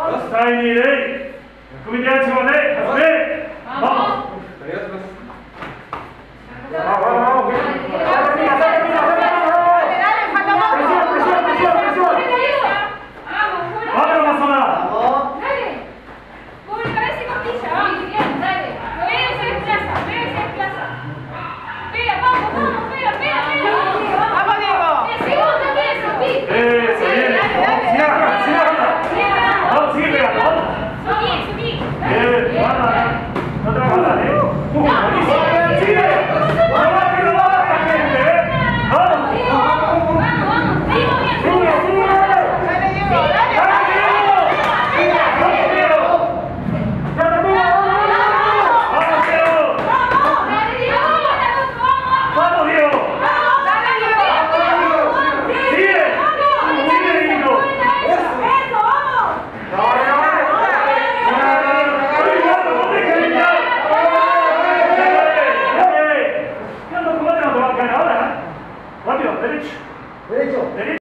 3対2で組み手八番で始めます。お願いします。Derecho.